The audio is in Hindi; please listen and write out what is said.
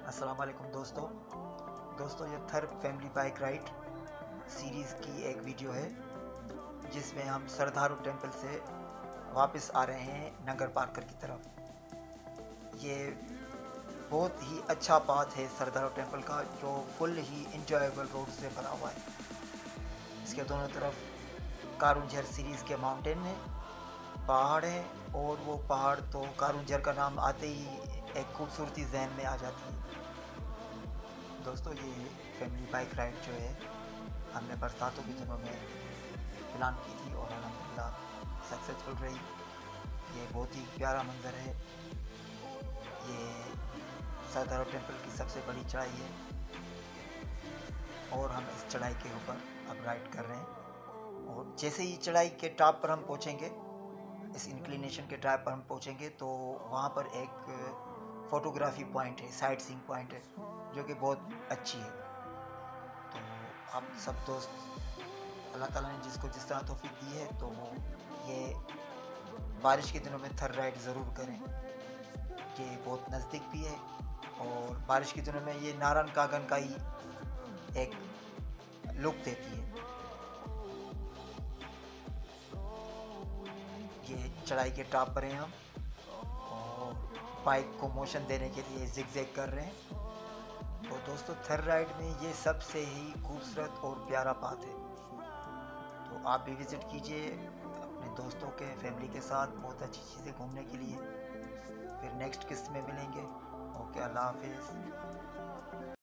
अस्सलाम वालेकुम दोस्तों ये थर फैमिली बाइक राइड सीरीज़ की एक वीडियो है जिसमें हम सरदारू टेंपल से वापस आ रहे हैं नगर पार्कर की तरफ। ये बहुत ही अच्छा पाथ है सरदारू टेंपल का, जो फुल ही इंजॉयबल रोड से भरा हुआ है। इसके दोनों तरफ कारुंझर सीरीज़ के माउंटेन है, पहाड़ है, और वो पहाड़ तो कारुंझर का नाम आते ही एक खूबसूरती जहन में आ जाती है। दोस्तों ये फैमिली बाइक राइड जो है हमने बरसातों के दिनों में प्लान की थी और अल्हम्दुलिल्लाह सक्सेसफुल रही। ये बहुत ही प्यारा मंज़र है। ये सरदारू टेंपल की सबसे बड़ी चढ़ाई है और हम इस चढ़ाई के ऊपर अब राइड कर रहे हैं। और जैसे ही चढ़ाई के टॉप पर हम पहुंचेंगे, इस इंक्लिनेशन के टॉप पर हम पहुंचेंगे, तो वहाँ पर एक फ़ोटोग्राफी पॉइंट है, साइट सीइंग पॉइंट है, जो कि बहुत अच्छी है। तो आप सब दोस्त, अल्लाह ताला ने जिसको जिस तरह तौफीक दी है, तो वो ये बारिश के दिनों में थर राइड ज़रूर करें। ये बहुत नज़दीक भी है और बारिश के दिनों में ये नारन कागन का ही एक लुक देती है। ये चढ़ाई के टॉप पर हैं हम और बाइक को मोशन देने के लिए जिगजैग कर रहे हैं। तो दोस्तों थर राइड में ये सबसे ही खूबसूरत और प्यारा पाथ है, तो आप भी विज़िट कीजिए अपने दोस्तों के, फैमिली के साथ। बहुत अच्छी चीज़ें घूमने के लिए। फिर नेक्स्ट किस्त में मिलेंगे। ओके, अल्लाह हाफिज़।